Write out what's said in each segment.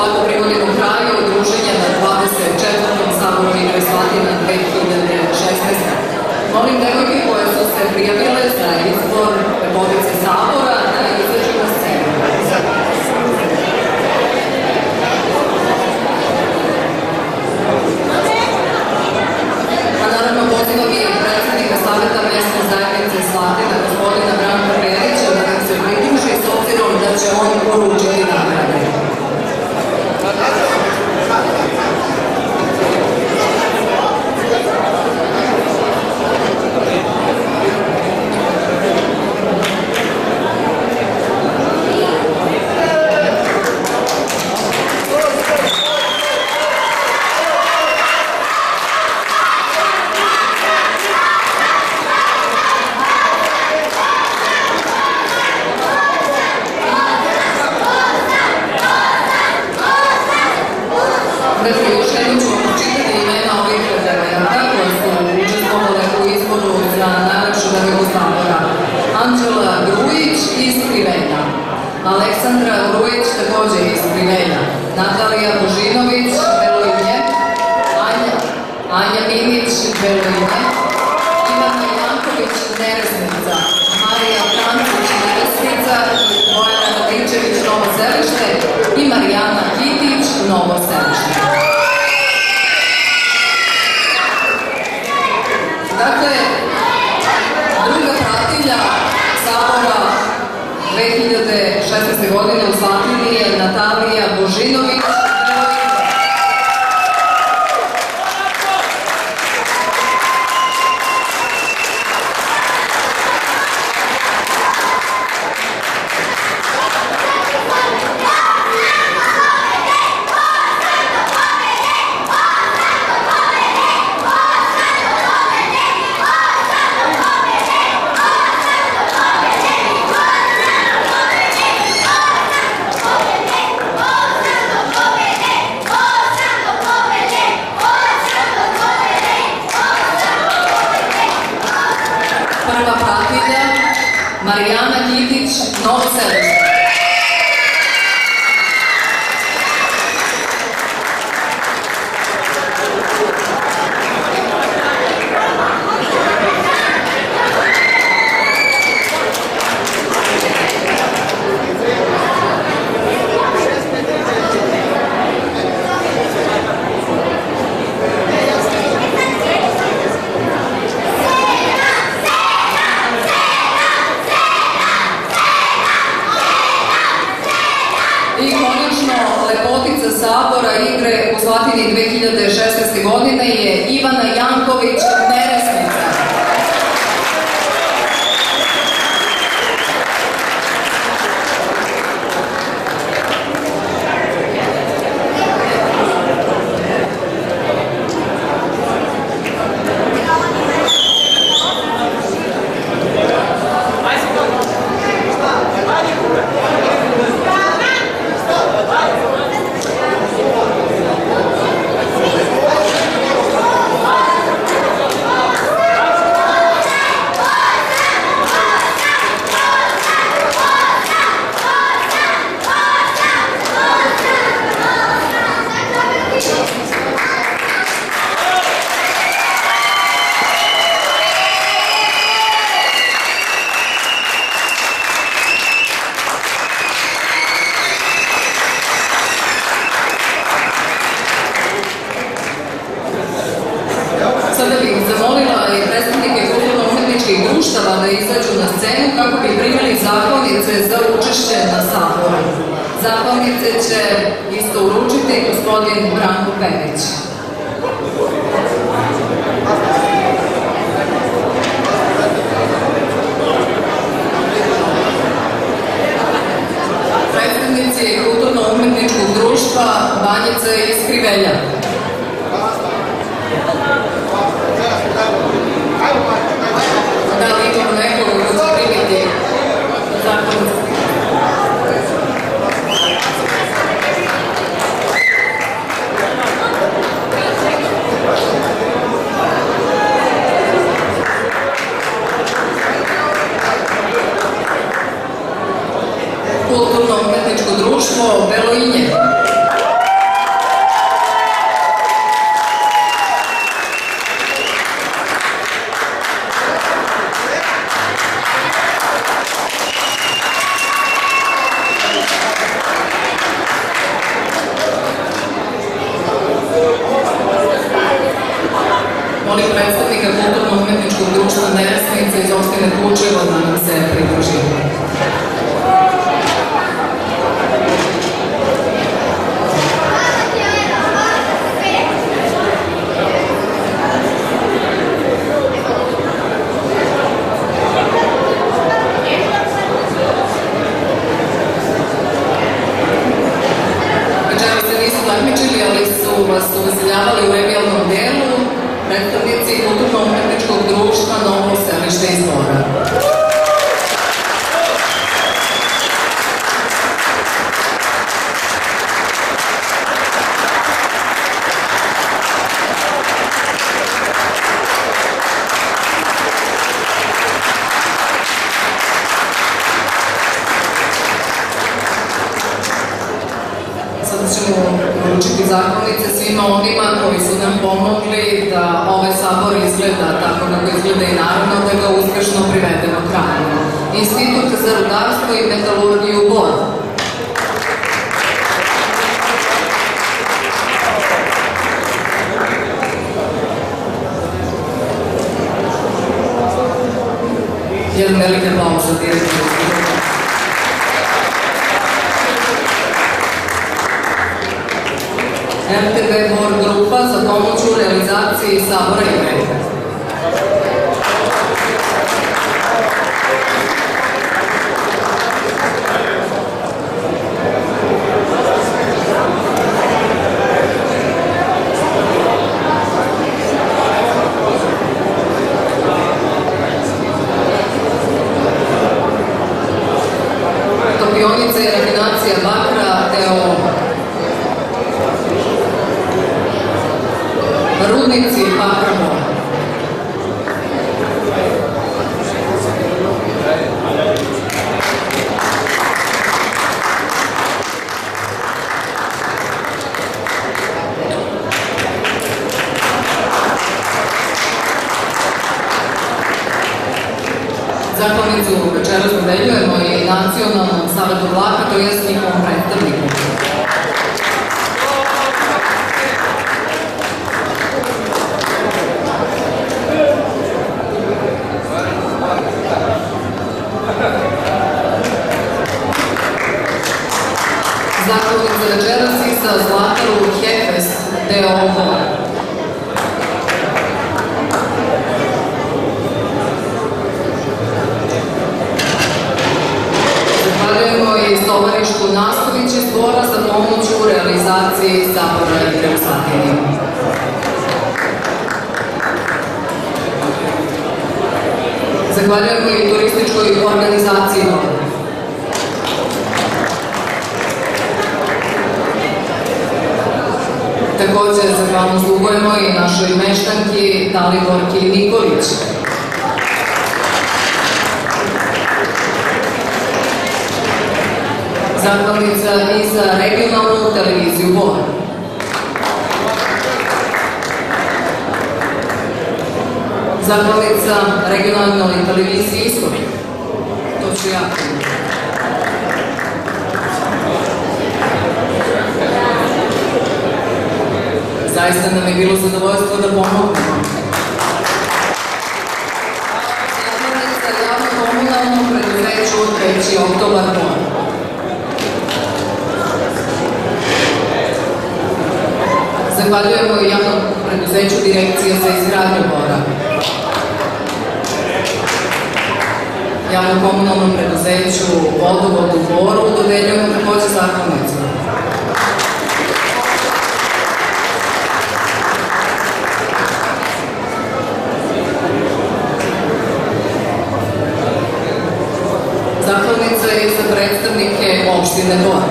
polako privodimo kraju druženja na 24. Saboru Igre Slatina 2016. Molim devojke koje su se prijavile za izbor lepotice Sabora da izađu na scenu. A naravno pozivam i predsednika Saveta mesne zajednice Slatina, gospodina Branka Perića, da nam se pridruži s obzirom da će on poručiti nagrade. Aleksandra Grujić, takođe iz Krivelja, Natalija Božinović, Beloinje, Anja Minić, Beloinje, Ivana Janković, Neresnica, Marija Francić, Neresnica, Bojana Radičević, Novo Selište i Marijana Kitić, Novo Selište. Dakle, druga pratilja Sabora 2016. godine u Slatini je Natalija Božinović. Prva pratilja Marijana Kitić, Novo Selište. I konačno, lepotica Sabora Igre u Slatini 2016. godine je Ivana Janković, Neresnica. Sada bih zamolila i predstavnike kulturno-umetničkih društava da izađu na scenu kako bi primili zahvalnice za učešće na Saboru. Zahvalnice će isto uručiti gospodin Branko Perić. Predstavnici kulturno-umetničkog društva Banjica iz Krivelja. Da li imamo nekoga ko će primiti zahvalnice? Kulturno-umetničko društvo Beloinje. opštine Kučevo da nam se pridruži. Ali su vas uveseljavali u revijalnom delu predstavnici kulturno-umetničkog društva Novo Selište iz Bora. Sada ćemo uručiti zahvalnice svima onima koji su nam pomogli da ovaj sabor izgleda tako kako izgleda i naravno da ga uspešno privedemo kraju. Institut za rudarstvo i metalurgiju Bor. Jedan veliki aplauz za direktora. MTB Bor grupa za pomoć u realizaciji sabora i greka. Topionica i rafinacija bakra, deo Rudnici bakra Bor. Zahvalnicu večeras dodeljujemo i Nacionalnom savetu Vlaha, to jest njihovom predstavniku. Zahvalnicu večeras i za Zlataru Hefest, deo Bor. Zahvaljujemo i Stovarišku Nastović iz Bora za pomoć u realizaciji sabora igre u Slatini. Zahvaljujemo i turističkoj organizaciji Bor. Također zahvalnost dugujemo i našoj meštanki Daliborki Nikolić. Zahvalnica i za regionalnu televiziju Bor. Zahvalnica regionalnoj televiziji Ishod. To ću ja. Zaista nam je bilo zadovoljstvo da pomognemo. Zahvalnica javno-komunalnom preduzeću 3. oktobar Bor. Zahvaljujemo i javnom preduzeću Direkcija za izgradnju Bora. Javno-komunalnom preduzeću Vodovod u Boru dodeljujemo također zahvalnicu. Zahvalnica je za predstavnike opštine Bor.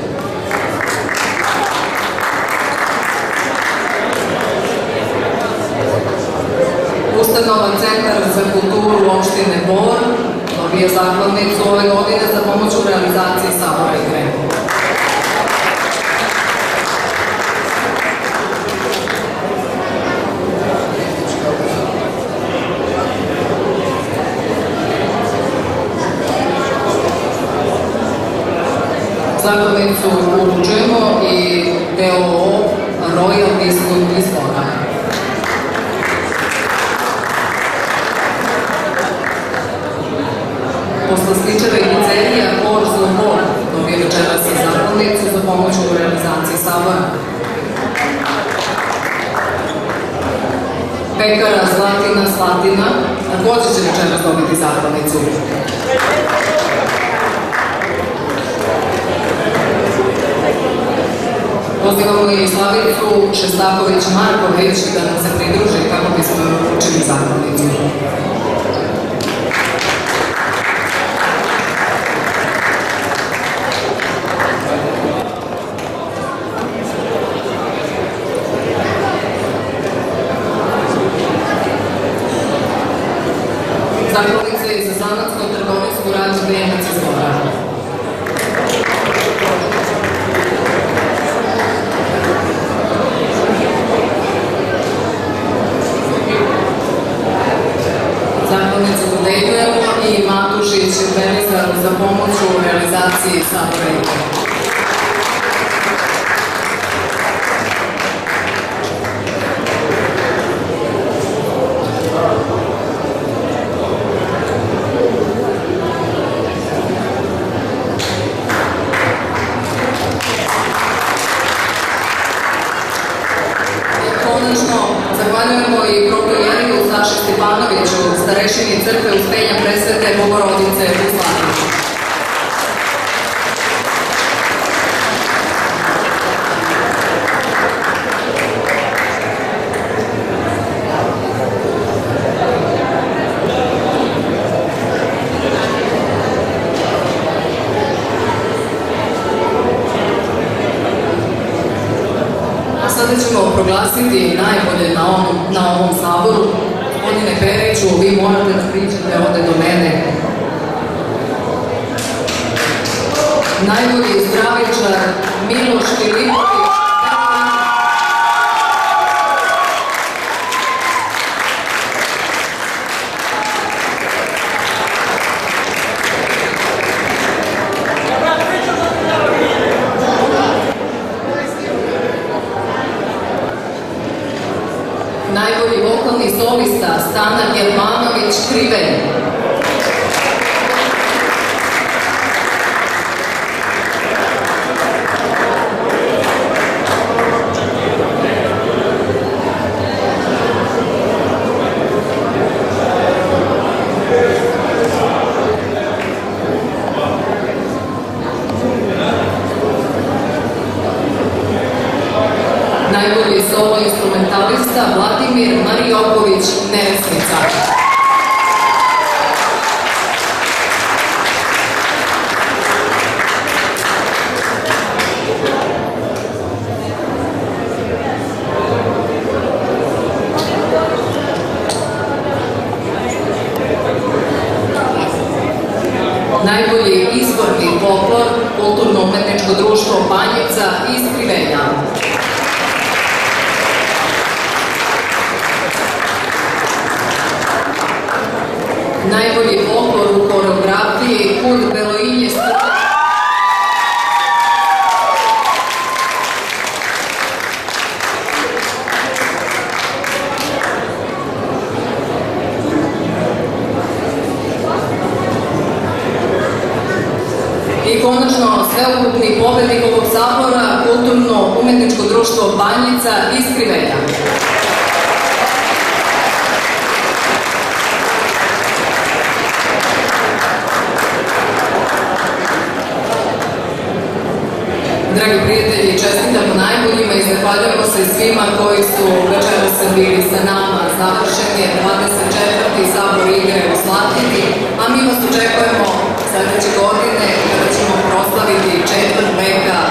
Ustanova Centar za kulturu opštine Bor dobije zahvalnicu ove godine za pomoć u realizaciji sabora i greka. Zahvalnicu uručujemo i DOO Royal Discount iz Bora. pomoć u realizaciji sabora. Pekara Zlatina Slatina također će večeras dobiti zahvalnicu. Pozivamo i Slavicu Šestaković-Marković da nam se pridruži kako bismo učili zahvalnicu. Zahvalnice i za zanatsko-trgovinsku radnju Bijenac iz Bora. Zahvalnicu dodeljujemo i Matušić Benizaru za pomoć u realizaciji sabora. Zahvaljujemo i proklejeriju Saši Stepanoviću, starešini crkve Uspenja Presvete Bogorodice u Slatini. Sada ćemo proglasiti najbolje na ovom saboru. Gospodine Periću, vi morate da pričate ovde do mene. Najbolji zdravičar Miloš Filipović. Najbolji vokalni solista Stana Germanović Kriven. Najbolji solo instrumentalista Vladimir Marijoković Neresnica. Najbolji izborni folklor Kulturno-umetničko društvo Banjica iz Krivelja. Najbolji folklor u koreografiji Kud Beloinje Strpe. I konačno sveukupni pobednik ovog sabora Kulturno-umetničko društvo Banjica iz Krivelja. Dragi prijatelji, čestitamo najboljima i zahvaljujemo se svima koji su večeras bili sa nama. Završen je 24. sabor igre u Slatini, a mi vas očekujemo sledeće godine kada ćemo proslaviti 4. veka